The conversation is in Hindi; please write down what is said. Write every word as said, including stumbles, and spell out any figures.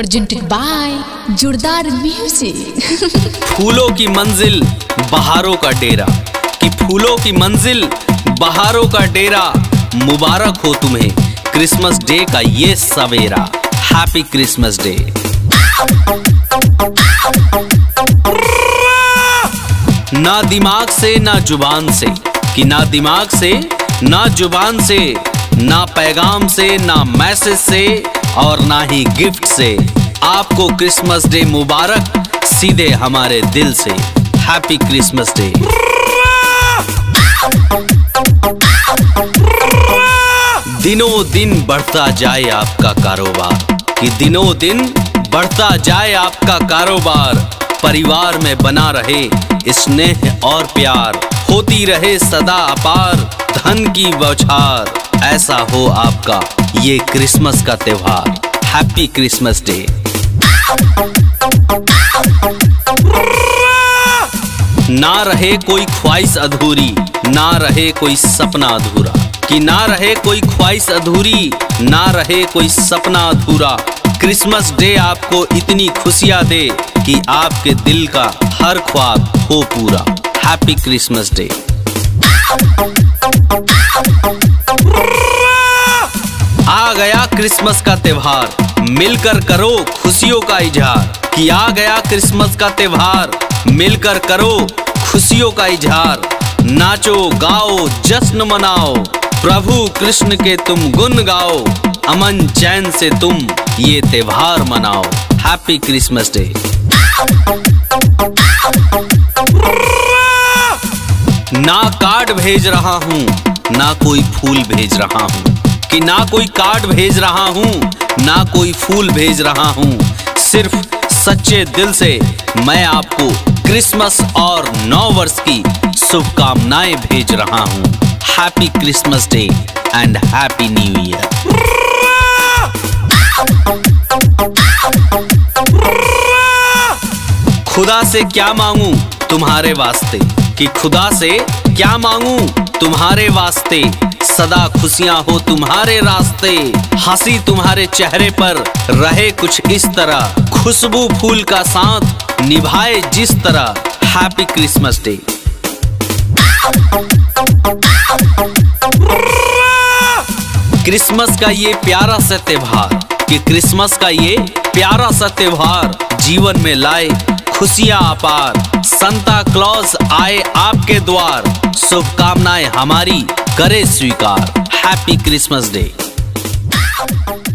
प्रेजेंटेड बाय जोरदार म्यूजिक। फूलों की मंजिल बहारों का डेरा, कि फूलों की मंजिल बहारों का डेरा, मुबारक हो तुम्हें क्रिसमस डे का ये सवेरा। Happy Christmas day. ना दिमाग से ना जुबान से, कि ना दिमाग से ना जुबान से, ना पैगाम से ना मैसेज से और ना ही गिफ्ट से, आपको क्रिसमस डे मुबारक सीधे हमारे दिल से। Happy Christmas day. दिनों दिन बढ़ता जाए आपका कारोबार, कि दिनों दिन बढ़ता जाए आपका कारोबार, परिवार में बना रहे स्नेह और प्यार, होती रहे सदा अपार धन की बौछार, ऐसा हो आपका ये क्रिसमस का त्योहार। Happy Christmas day. ना रहे कोई ख्वाहिश अधूरी, ना रहे कोई सपना अधूरा, कि ना रहे कोई ख्वाहिश अधूरी, ना रहे कोई सपना अधूरा, क्रिसमस डे आपको इतनी खुशियां दे कि आपके दिल का हर ख्वाब हो पूरा। Happy Christmas day. आ गया क्रिसमस का त्योहार, मिलकर करो खुशियों का इजहार, कि आ गया क्रिसमस का त्योहार, मिलकर करो खुशियों का इजहार, नाचो गाओ जश्न मनाओ, प्रभु कृष्ण के तुम गुण गाओ, अमन चैन से तुम ये त्योहार मनाओ। Happy Christmas day. ना कार्ड भेज रहा हूँ ना कोई फूल भेज रहा हूँ, कि ना कोई कार्ड भेज रहा हूँ ना कोई फूल भेज रहा हूँ, सिर्फ सच्चे दिल से मैं आपको क्रिसमस और नौ वर्ष की शुभकामनाएं भेज रहा हूँ। Happy Christmas day and happy New Year. खुदा से क्या मांगू तुम्हारे वास्ते, कि खुदा से क्या मांगू तुम्हारे वास्ते, सदा खुशियां हो तुम्हारे रास्ते, हंसी तुम्हारे चेहरे पर रहे कुछ इस तरह, खुशबू फूल का साथ निभाए जिस तरह। Happy Christmas day. क्रिसमस का ये प्यारा सा त्योहार, कि क्रिसमस का ये प्यारा सा त्योहार जीवन में लाए खुशियां अपार, संता क्लॉज आए आपके द्वार, शुभकामनाएं हमारी करे स्वीकार। Happy Christmas day.